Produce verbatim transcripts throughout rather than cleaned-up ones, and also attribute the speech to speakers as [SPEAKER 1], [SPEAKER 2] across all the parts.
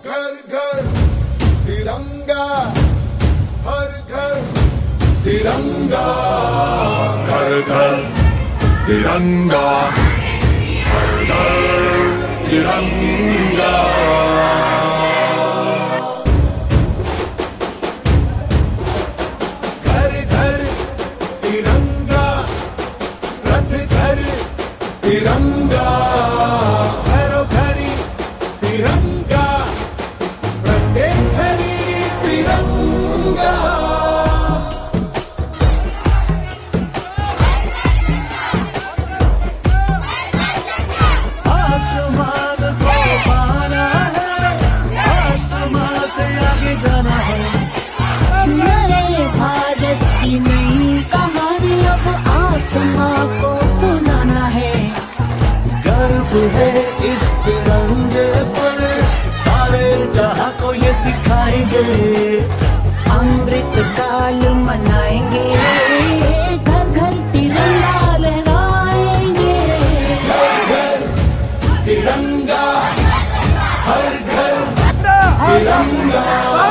[SPEAKER 1] घर घर तिरंगा, हर घर तिरंगा, घर घर तिरंगा, हर घर तिरंगा। घर घर तिरंगा, रथ घर तिरंगा, घरो घरी तिरंगा, प्रत्येक घरी तिरंगा।
[SPEAKER 2] आसमान को पाना है, आसमान से आगे जाना है।
[SPEAKER 3] मेरे भारत की नई कहानी अब आसमां को सुनाना है।
[SPEAKER 2] गर्व है इस तिरंगे पर, सारे जहां को ये दिखाएंगे।
[SPEAKER 3] अमृत काल मनाएंगे, घर घर तिरंगा लहराएंगे।
[SPEAKER 1] घर घर तिरंगा, हर घर तिरंगा,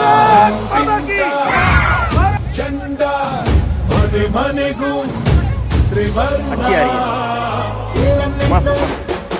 [SPEAKER 1] झंडा मने मने गू त्रिवर्णा।
[SPEAKER 4] मस्त मस्त।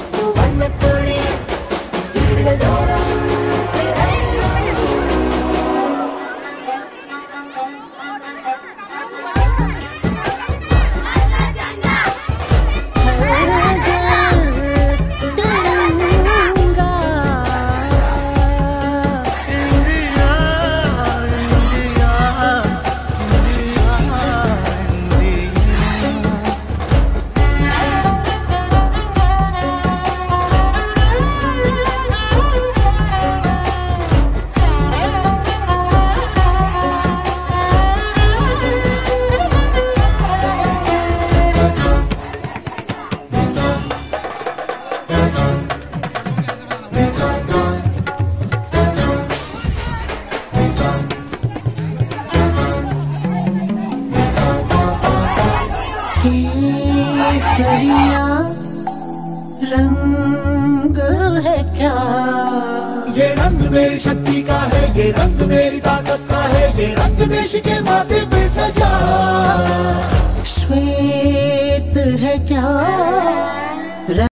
[SPEAKER 3] केसरिया रंग है क्या?
[SPEAKER 1] ये रंग मेरी शक्ति का है, ये रंग मेरी ताकत का है, ये रंग देश के माथे पे सजा।
[SPEAKER 3] श्वेत है क्या?